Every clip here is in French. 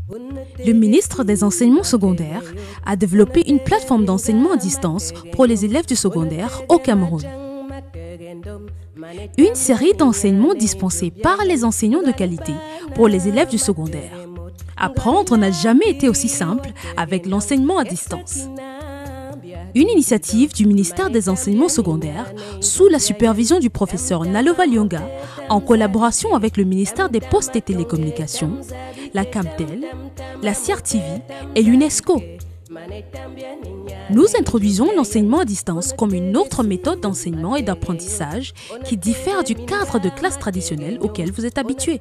Le ministre des Enseignements secondaires a développé une plateforme d'enseignement à distance pour les élèves du secondaire au Cameroun. Une série d'enseignements dispensés par les enseignants de qualité pour les élèves du secondaire. Apprendre n'a jamais été aussi simple avec l'enseignement à distance. Une initiative du ministère des Enseignements secondaires sous la supervision du professeur Nalova Lyonga en collaboration avec le ministère des Postes et Télécommunications, la Camtel, la CRTV et l'UNESCO. Nous introduisons l'enseignement à distance comme une autre méthode d'enseignement et d'apprentissage qui diffère du cadre de classe traditionnel auquel vous êtes habitué.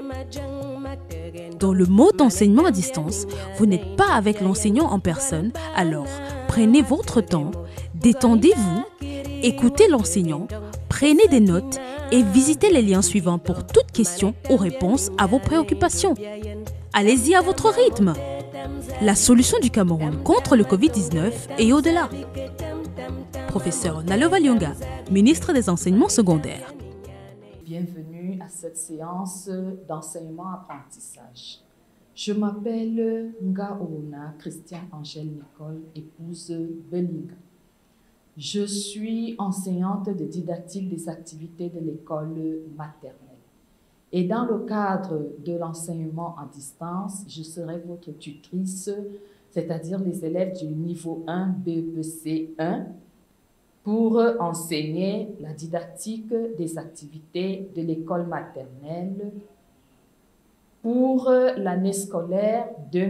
Dans le mode d'enseignement à distance, vous n'êtes pas avec l'enseignant en personne, alors prenez votre temps, détendez-vous, écoutez l'enseignant, prenez des notes et visitez les liens suivants pour toute question ou réponse à vos préoccupations. Allez-y à votre rythme. La solution du Cameroun contre le Covid-19 et au-delà. Professeur Nalova Lyonga, ministre des Enseignements secondaires. Bienvenue à cette séance d'enseignement-apprentissage. Je m'appelle Nga Ouna Christiane Angèle Nicole, épouse Belinga. Je suis enseignante de didactique des activités de l'école maternelle. Et dans le cadre de l'enseignement à distance, je serai votre tutrice, c'est-à-dire les élèves du niveau 1 BEPC 1, pour enseigner la didactique des activités de l'école maternelle pour l'année scolaire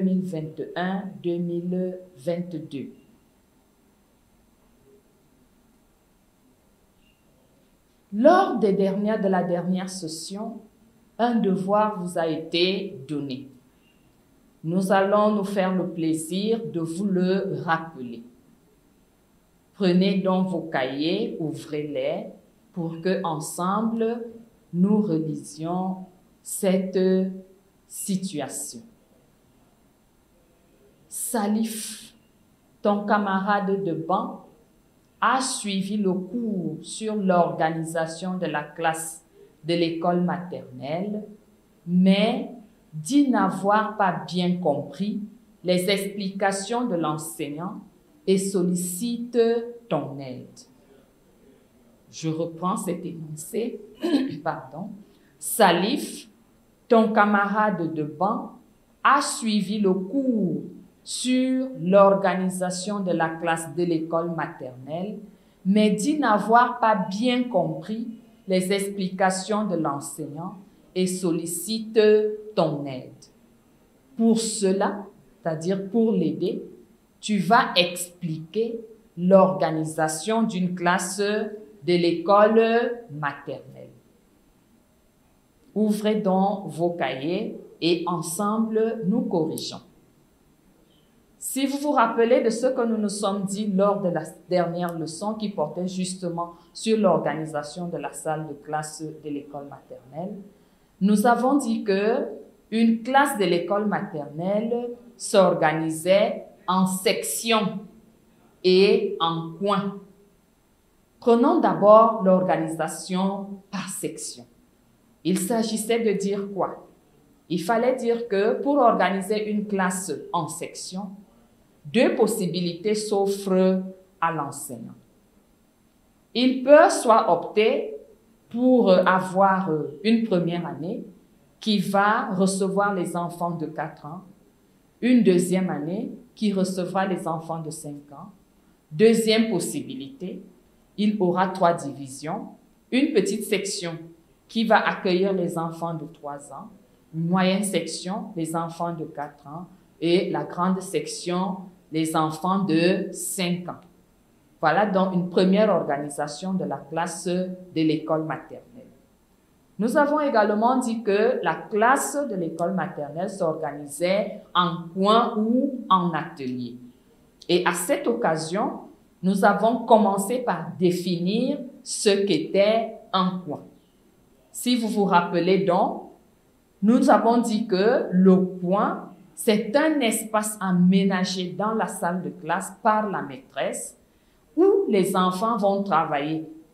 2021-2022. Lors de la dernière session, un devoir vous a été donné. Nous allons nous faire le plaisir de vous le rappeler. Prenez donc vos cahiers, ouvrez-les pour que ensemble nous relisions cette situation. Salif, ton camarade de banc, a suivi le cours sur l'organisation de la classe de l'école maternelle, mais dit n'avoir pas bien compris les explications de l'enseignant et sollicite ton aide. Je reprends cet énoncé. Pardon. Salif, ton camarade de banc, a suivi le cours sur l'organisation de la classe de l'école maternelle, mais dit n'avoir pas bien compris les explications de l'enseignant et sollicite ton aide. Pour cela, c'est-à-dire pour l'aider, tu vas expliquer l'organisation d'une classe de l'école maternelle. Ouvrez donc vos cahiers et ensemble, nous corrigeons. Si vous vous rappelez de ce que nous nous sommes dit lors de la dernière leçon qui portait justement sur l'organisation de la salle de classe de l'école maternelle, nous avons dit que une classe de l'école maternelle s'organisait en sections et en coins. Prenons d'abord l'organisation par section. Il s'agissait de dire quoi? Il fallait dire que pour organiser une classe en section, deux possibilités s'offrent à l'enseignant. Il peut soit opter pour avoir une première année qui va recevoir les enfants de 4 ans, une deuxième année qui recevra les enfants de 5 ans. Deuxième possibilité, il aura 3 divisions, une petite section qui va accueillir les enfants de 3 ans, une moyenne section, les enfants de 4 ans, et la grande section, les enfants de 5 ans. Voilà donc une première organisation de la classe de l'école maternelle. Nous avons également dit que la classe de l'école maternelle s'organisait en coin ou en atelier. Et à cette occasion, nous avons commencé par définir ce qu'était un coin. Si vous vous rappelez donc, nous avons dit que le coin, c'est un espace aménagé dans la salle de classe par la maîtresse où les enfants vont travailler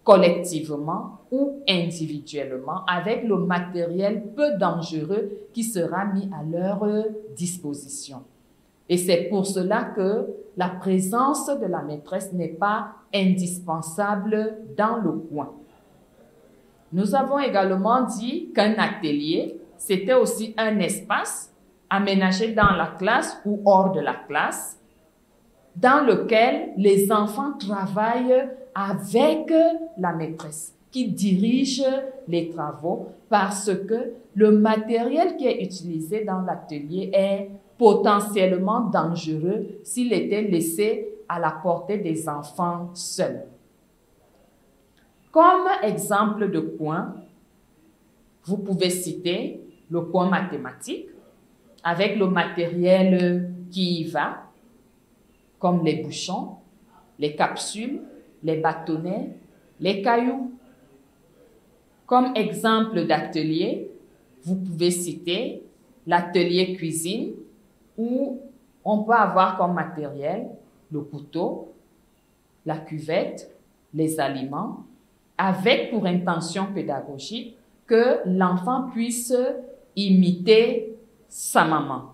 collectivement ou individuellement avec le matériel peu dangereux qui sera mis à leur disposition. Et c'est pour cela que la présence de la maîtresse n'est pas indispensable dans le coin. Nous avons également dit qu'un atelier, c'était aussi un espace aménagé dans la classe ou hors de la classe, dans lequel les enfants travaillent avec la maîtresse qui dirige les travaux parce que le matériel qui est utilisé dans l'atelier est potentiellement dangereux s'il était laissé à la portée des enfants seuls. Comme exemple de coin, vous pouvez citer le coin mathématique avec le matériel qui y va, comme les bouchons, les capsules, les bâtonnets, les cailloux. Comme exemple d'atelier, vous pouvez citer l'atelier cuisine où on peut avoir comme matériel le couteau, la cuvette, les aliments, avec pour intention pédagogique que l'enfant puisse imiter sa maman.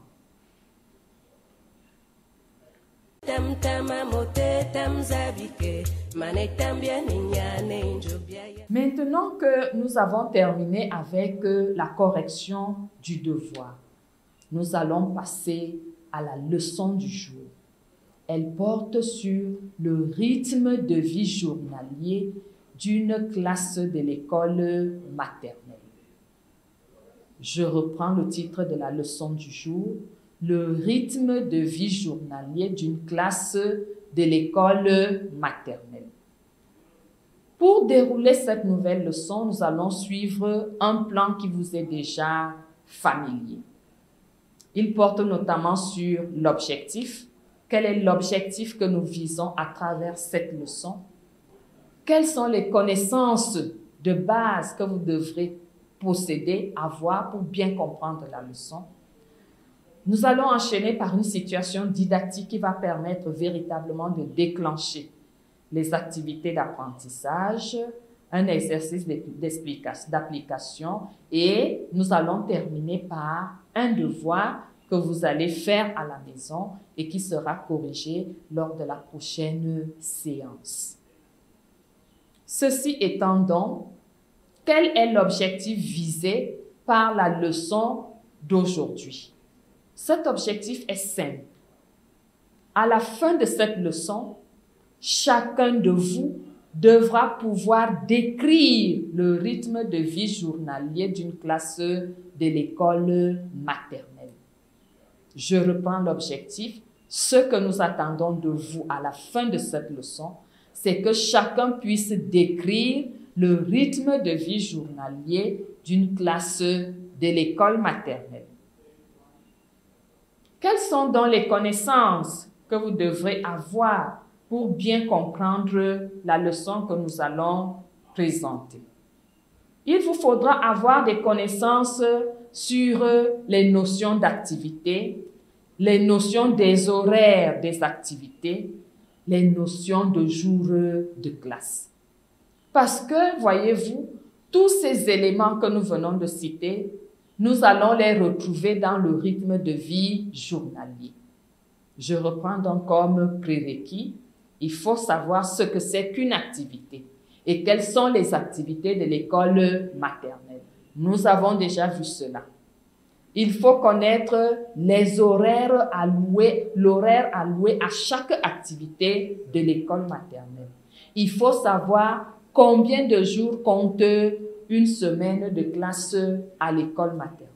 Maintenant que nous avons terminé avec la correction du devoir, nous allons passer à la leçon du jour. Elle porte sur le rythme de vie journalier d'une classe de l'école maternelle. Je reprends le titre de la leçon du jour, le rythme de vie journalier d'une classe de l'école maternelle. Pour dérouler cette nouvelle leçon, nous allons suivre un plan qui vous est déjà familier. Il porte notamment sur l'objectif. Quel est l'objectif que nous visons à travers cette leçon? Quelles sont les connaissances de base que vous devrez posséder, avoir pour bien comprendre la leçon? Nous allons enchaîner par une situation didactique qui va permettre véritablement de déclencher les activités d'apprentissage, un exercice d'application et nous allons terminer par un devoir que vous allez faire à la maison et qui sera corrigé lors de la prochaine séance. Ceci étant donc, quel est l'objectif visé par la leçon d'aujourd'hui? Cet objectif est simple. À la fin de cette leçon, chacun de vous devra pouvoir décrire le rythme de vie journalier d'une classe de l'école maternelle. Je reprends l'objectif. Ce que nous attendons de vous à la fin de cette leçon, c'est que chacun puisse décrire le rythme de vie journalier d'une classe de l'école maternelle. Quelles sont donc les connaissances que vous devrez avoir pour bien comprendre la leçon que nous allons présenter? Il vous faudra avoir des connaissances sur les notions d'activité, les notions des horaires des activités, les notions de jours de classe. Parce que, voyez-vous, tous ces éléments que nous venons de citer, nous allons les retrouver dans le rythme de vie journalier. Je reprends donc comme prérequis, il faut savoir ce que c'est qu'une activité et quelles sont les activités de l'école maternelle. Nous avons déjà vu cela. Il faut connaître les horaires alloués, l'horaire alloué à chaque activité de l'école maternelle. Il faut savoir combien de jours compte une semaine de classe à l'école maternelle.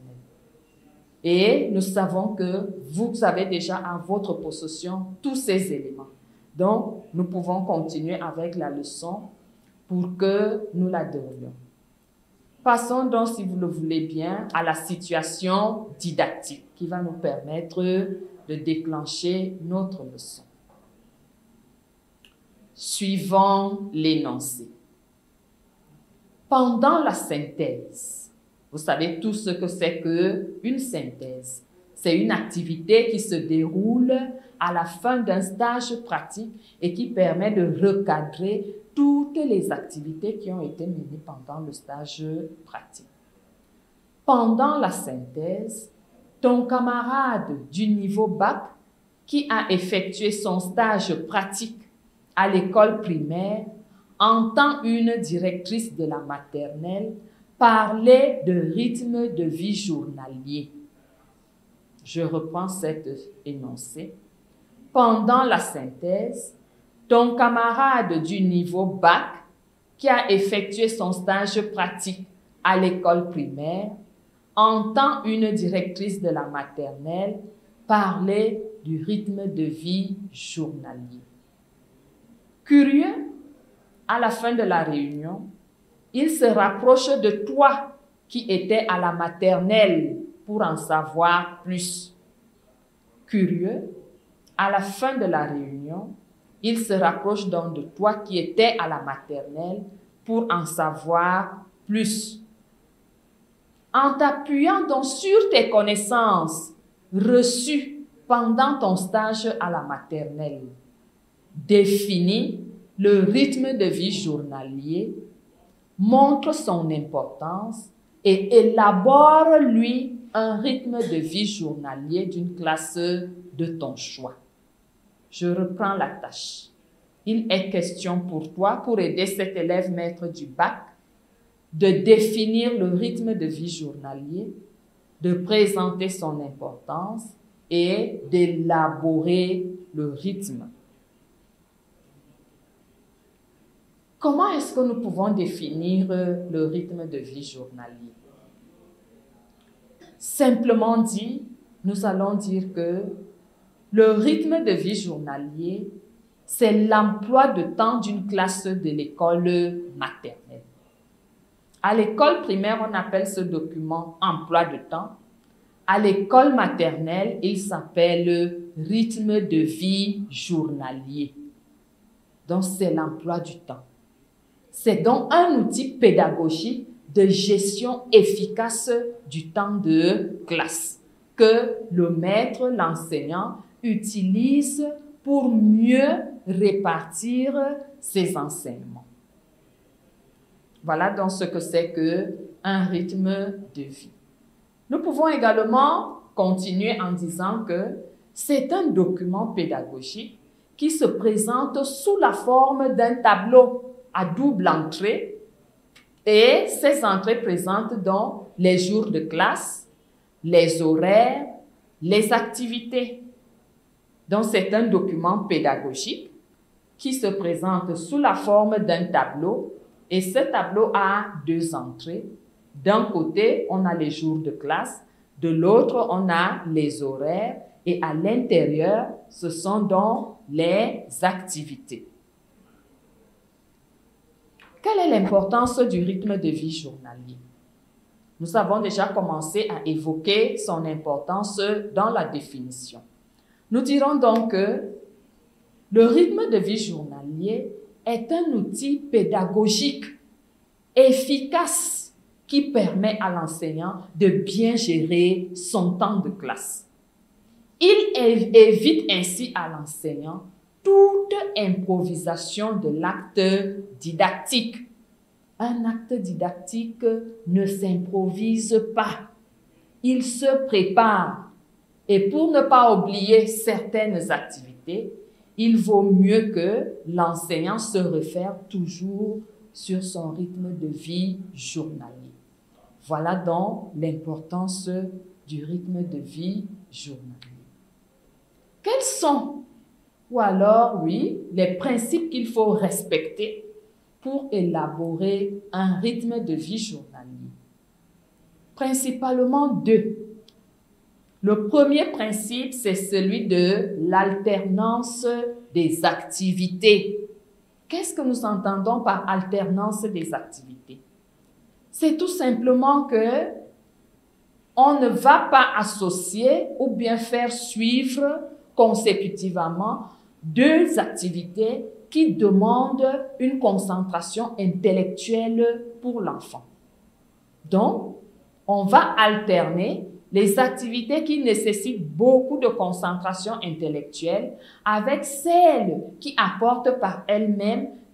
Et nous savons que vous avez déjà en votre possession tous ces éléments. Donc, nous pouvons continuer avec la leçon pour que nous la déroulions. Passons donc, si vous le voulez bien, à la situation didactique qui va nous permettre de déclencher notre leçon. Suivons l'énoncé. Pendant la synthèse, vous savez tout ce que c'est qu'une synthèse. C'est une activité qui se déroule à la fin d'un stage pratique et qui permet de recadrer toutes les activités qui ont été menées pendant le stage pratique. Pendant la synthèse, ton camarade du niveau bac qui a effectué son stage pratique à l'école primaire entend une directrice de la maternelle parler de rythme de vie journalier. Je reprends cet énoncé. Pendant la synthèse, ton camarade du niveau bac qui a effectué son stage pratique à l'école primaire entend une directrice de la maternelle parler du rythme de vie journalier. Curieux, à la fin de la réunion, il se rapproche de toi qui étais à la maternelle pour en savoir plus. Curieux, à la fin de la réunion, il se rapproche donc de toi qui étais à la maternelle pour en savoir plus. En t'appuyant donc sur tes connaissances reçues pendant ton stage à la maternelle, définis le rythme de vie journalier, montre son importance et élabore, lui, un rythme de vie journalier d'une classe de ton choix. Je reprends la tâche. Il est question pour toi, pour aider cet élève maître du bac, de définir le rythme de vie journalier, de présenter son importance et d'élaborer le rythme. Comment est-ce que nous pouvons définir le rythme de vie journalier? Simplement dit, nous allons dire que le rythme de vie journalier, c'est l'emploi de temps d'une classe de l'école maternelle. À l'école primaire, on appelle ce document emploi de temps. À l'école maternelle, il s'appelle rythme de vie journalier. Donc, c'est l'emploi du temps. C'est donc un outil pédagogique de gestion efficace du temps de classe que le maître, l'enseignant, utilise pour mieux répartir ses enseignements. Voilà donc ce que c'est qu'un rythme de vie. Nous pouvons également continuer en disant que c'est un document pédagogique qui se présente sous la forme d'un tableau à double entrée et ces entrées présentent donc les jours de classe, les horaires, les activités. Donc c'est un document pédagogique qui se présente sous la forme d'un tableau et ce tableau a deux entrées. D'un côté, on a les jours de classe, de l'autre, on a les horaires et à l'intérieur, ce sont donc les activités. Quelle est l'importance du rythme de vie journalier? Nous avons déjà commencé à évoquer son importance dans la définition. Nous dirons donc que le rythme de vie journalier est un outil pédagogique efficace qui permet à l'enseignant de bien gérer son temps de classe. Il évite ainsi à l'enseignant toute improvisation de l'acte didactique. Un acte didactique ne s'improvise pas. Il se prépare. Et pour ne pas oublier certaines activités, il vaut mieux que l'enseignant se réfère toujours sur son rythme de vie journalier. Voilà donc l'importance du rythme de vie journalier. Quels sont, ou alors, oui, les principes qu'il faut respecter pour élaborer un rythme de vie journalier? Principalement deux. Le premier principe, c'est celui de l'alternance des activités. Qu'est-ce que nous entendons par alternance des activités? C'est tout simplement que on ne va pas associer ou bien faire suivre consécutivement deux activités qui demandent une concentration intellectuelle pour l'enfant. Donc, on va alterner les activités qui nécessitent beaucoup de concentration intellectuelle avec celles qui apportent par elles-mêmes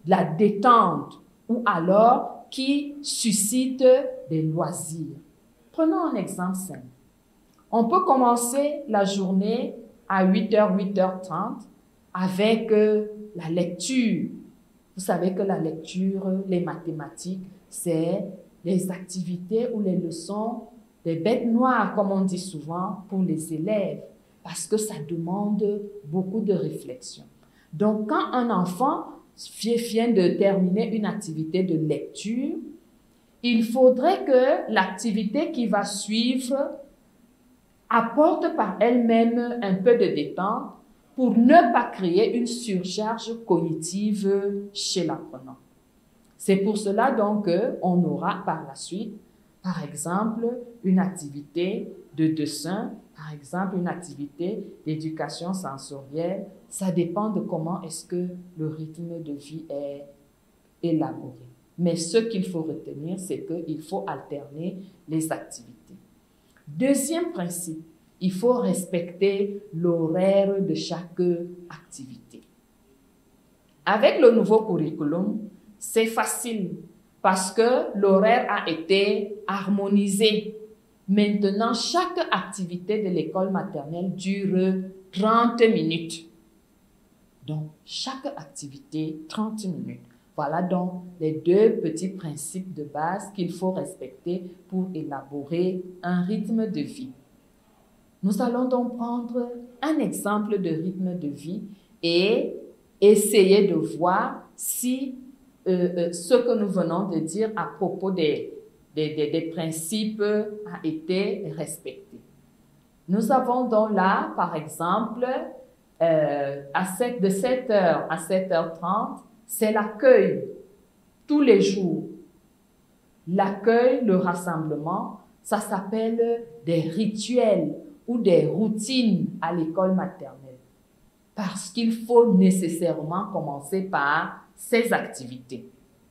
de la détente ou alors qui suscite des loisirs. Prenons un exemple simple. On peut commencer la journée à 8h, 8h30 avec la lecture. Vous savez que la lecture, les mathématiques, c'est les activités ou les leçons des bêtes noires, comme on dit souvent, pour les élèves, parce que ça demande beaucoup de réflexion. Donc, quand un enfant vient de terminer une activité de lecture, il faudrait que l'activité qui va suivre apporte par elle-même un peu de détente pour ne pas créer une surcharge cognitive chez l'apprenant. C'est pour cela donc qu'on aura par la suite, par exemple, une activité de dessin, par exemple, une activité d'éducation sensorielle. Ça dépend de comment est-ce que le rythme de vie est élaboré. Mais ce qu'il faut retenir, c'est qu'il faut alterner les activités. Deuxième principe, il faut respecter l'horaire de chaque activité. Avec le nouveau curriculum, c'est facile parce que l'horaire a été harmonisé. Maintenant, chaque activité de l'école maternelle dure 30 minutes. Donc, chaque activité, 30 minutes. Voilà donc les deux petits principes de base qu'il faut respecter pour élaborer un rythme de vie. Nous allons donc prendre un exemple de rythme de vie et essayer de voir si ce que nous venons de dire à propos des principes a été respecté. Nous avons donc là, par exemple, de 7h à 7h30, c'est l'accueil tous les jours. L'accueil, le rassemblement, ça s'appelle des rituels ou des routines à l'école maternelle. Parce qu'il faut nécessairement commencer par ces activités.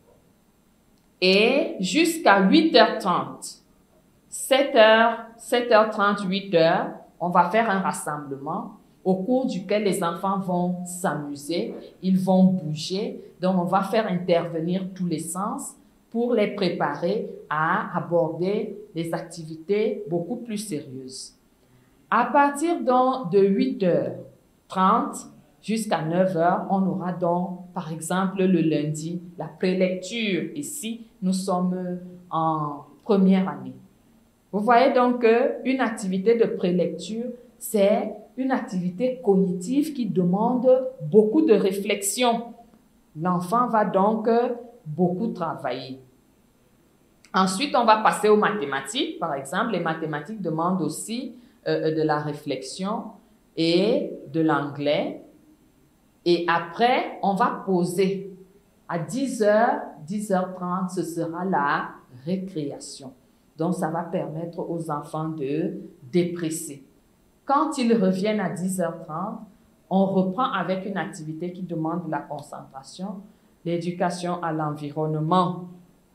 Et jusqu'à 8h30, 7h, 7h30, 8h, on va faire un rassemblement au cours duquel les enfants vont s'amuser, ils vont bouger. Donc, on va faire intervenir tous les sens pour les préparer à aborder des activités beaucoup plus sérieuses. À partir donc de 8h30 jusqu'à 9h, on aura donc, par exemple, le lundi, la prélecture. Ici, nous sommes en première année. Vous voyez donc qu'une activité de prélecture, c'est une activité cognitive qui demande beaucoup de réflexion. L'enfant va donc beaucoup travailler. Ensuite, on va passer aux mathématiques. Par exemple, les mathématiques demandent aussi de la réflexion et de l'anglais. Et après, on va poser. À 10h, 10h30, ce sera la récréation. Donc, ça va permettre aux enfants de dépresser. Quand ils reviennent à 10h30, on reprend avec une activité qui demande de la concentration, l'éducation à l'environnement.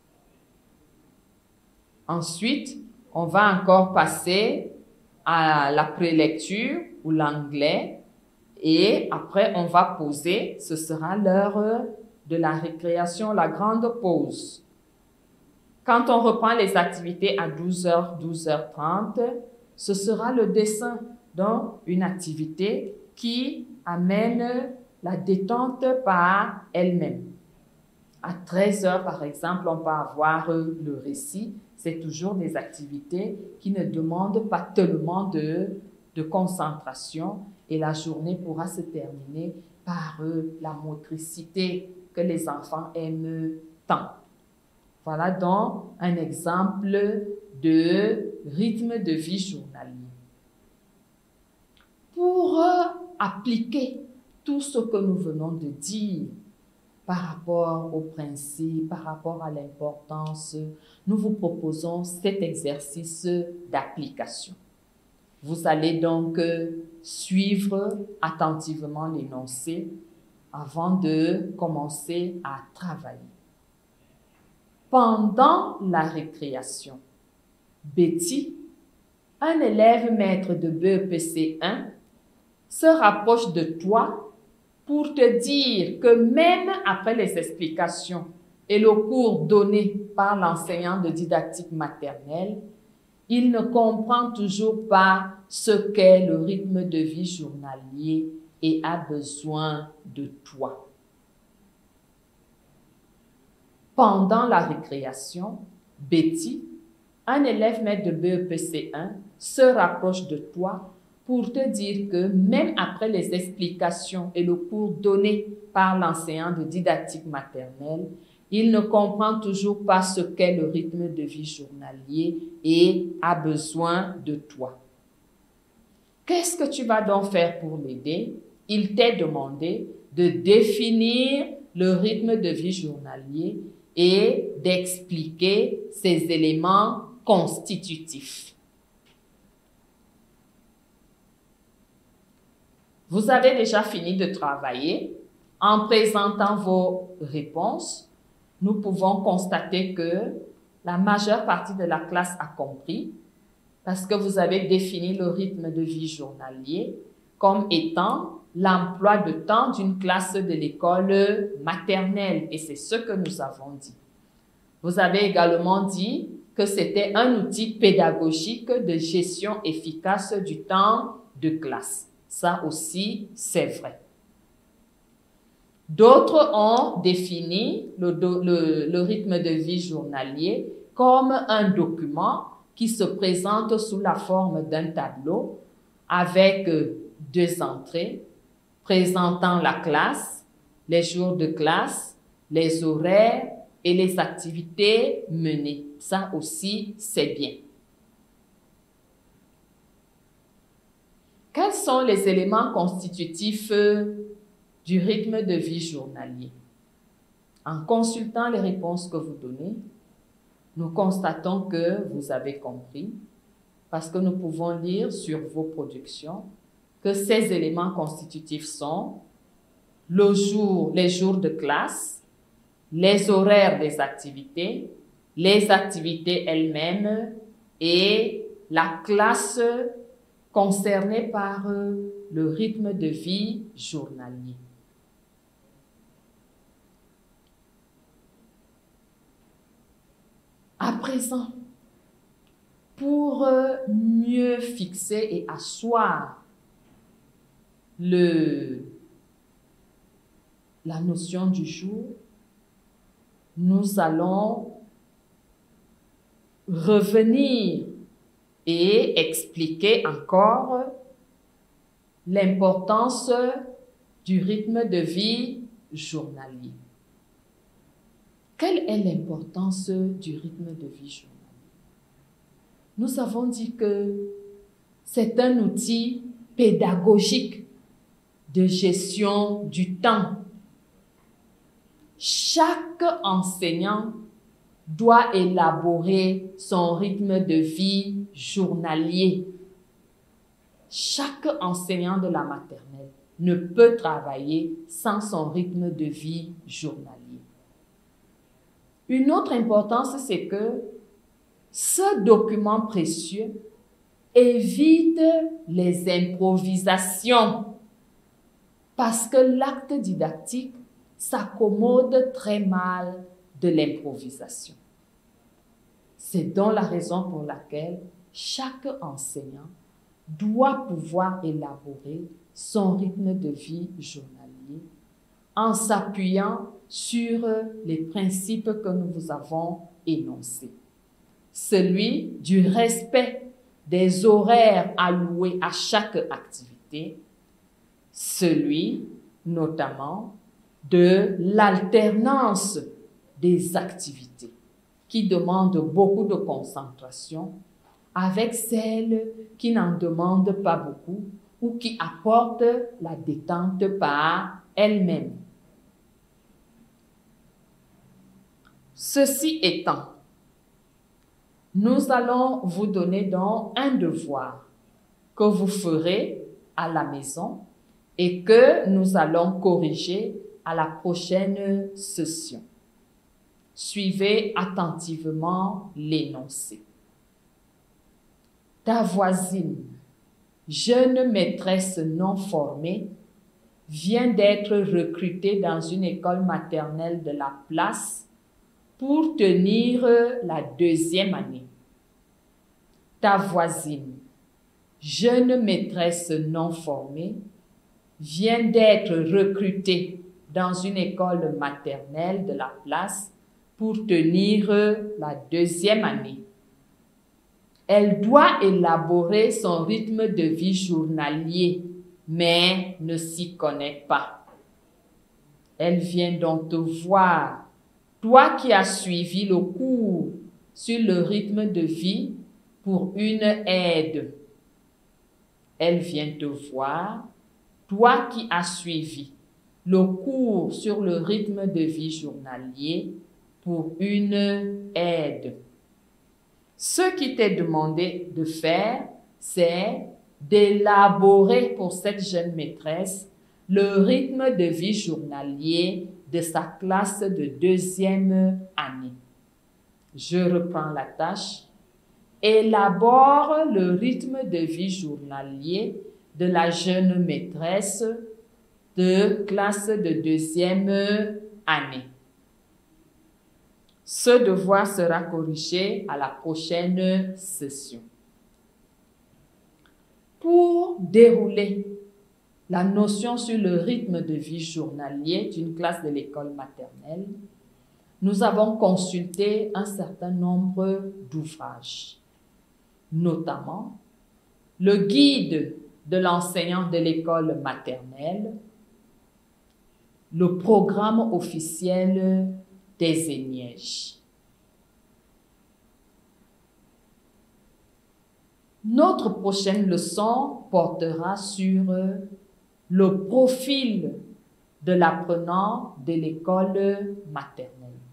Ensuite, on va encore passer à la prélecture ou l'anglais et après, on va poser. Ce sera l'heure de la récréation, la grande pause. Quand on reprend les activités à 12h, 12h30, ce sera le dessin. Donc, une activité qui amène la détente par elle-même. À 13h, par exemple, on peut avoir le récit. C'est toujours des activités qui ne demandent pas tellement de concentration et la journée pourra se terminer par la motricité que les enfants aiment tant. Voilà donc un exemple de rythme de vie journalier. Pour appliquer tout ce que nous venons de dire par rapport aux principes, par rapport à l'importance, nous vous proposons cet exercice d'application. Vous allez donc suivre attentivement l'énoncé avant de commencer à travailler. Pendant la récréation, Betty, un élève maître de BEPC 1, se rapproche de toi pour te dire que même après les explications et le cours donné par l'enseignant de didactique maternelle, il ne comprend toujours pas ce qu'est le rythme de vie journalier et a besoin de toi. Pendant la récréation, Betty, un élève maître de BEPC1, se rapproche de toi pour te dire que même après les explications et le cours donné par l'enseignant de didactique maternelle, il ne comprend toujours pas ce qu'est le rythme de vie journalier et a besoin de toi. Qu'est-ce que tu vas donc faire pour l'aider? Il t'est demandé de définir le rythme de vie journalier et d'expliquer ses éléments constitutifs. Vous avez déjà fini de travailler. En présentant vos réponses, nous pouvons constater que la majeure partie de la classe a compris parce que vous avez défini le rythme de vie journalier comme étant l'emploi de temps d'une classe de l'école maternelle et c'est ce que nous avons dit. Vous avez également dit que c'était un outil pédagogique de gestion efficace du temps de classe. Ça aussi, c'est vrai. D'autres ont défini le rythme de vie journalier comme un document qui se présente sous la forme d'un tableau avec 2 entrées présentant la classe, les jours de classe, les horaires et les activités menées. Ça aussi, c'est bien. Quels sont les éléments constitutifs du rythme de vie journalier? En consultant les réponses que vous donnez, nous constatons que vous avez compris, parce que nous pouvons lire sur vos productions que ces éléments constitutifs sont les jours de classe, les horaires des activités, les activités elles-mêmes et la classe concernée par le rythme de vie journalier. À présent, pour mieux fixer et asseoir la notion du jour, nous allons revenir et expliquer encore l'importance du rythme de vie journalier. Quelle est l'importance du rythme de vie journalier? Nous avons dit que c'est un outil pédagogique de gestion du temps. Chaque enseignant doit élaborer son rythme de vie journalier. Chaque enseignant de la maternelle ne peut travailler sans son rythme de vie journalier. Une autre importance, c'est que ce document précieux évite les improvisations parce que l'acte didactique s'accommode très mal de l'improvisation. C'est donc la raison pour laquelle chaque enseignant doit pouvoir élaborer son rythme de vie journalier en s'appuyant sur les principes que nous vous avons énoncés. Celui du respect des horaires alloués à chaque activité, celui notamment de l'alternance des activités qui demandent beaucoup de concentration avec celles qui n'en demandent pas beaucoup ou qui apportent la détente par elles-mêmes. Ceci étant, nous allons vous donner donc un devoir que vous ferez à la maison et que nous allons corriger à la prochaine session. Suivez attentivement l'énoncé. Ta voisine, jeune maîtresse non formée, vient d'être recruté dans une école maternelle de la place pour tenir la 2e année. Ta voisine, jeune maîtresse non formée, vient d'être recrutée dans une école maternelle de la place pour tenir la 2e année. Elle doit élaborer son rythme de vie journalier, mais ne s'y connaît pas. Elle vient donc te voir, toi qui as suivi le cours sur le rythme de vie pour une aide. Elle vient te voir, toi qui as suivi le cours sur le rythme de vie journalier pour une aide. Ce qui t'est demandé de faire, c'est d'élaborer pour cette jeune maîtresse le rythme de vie journalier de sa classe de 2e année. Je reprends la tâche. Élabore le rythme de vie journalier de la jeune maîtresse de classe de 2e année. Ce devoir sera corrigé à la prochaine session. Pour dérouler la notion sur le rythme de vie journalier d'une classe de l'école maternelle, nous avons consulté un certain nombre d'ouvrages, notamment le guide de l'enseignant de l'école maternelle, le programme officiel des ENIEJ. Notre prochaine leçon portera sur le profil de l'apprenant de l'école maternelle.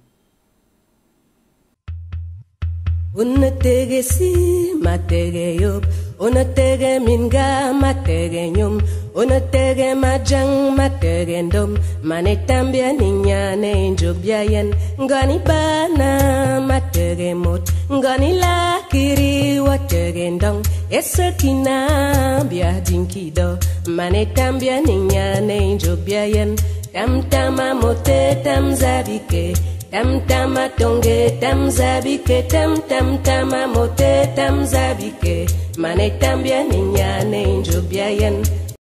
Unatege si matege yop, unatege minga matege nyum, unatege majang matege ndom, manetambia ninyane injobiayen, ngani bana matege mot, ngani lakiri watege ndong, esakina bia dinkido, manetambia ninyane injobiayen, tamtama mote tamzabike, tam tama tonge tam zabike tam tam tama mote tam zabike mane tambia ninyane injobiayen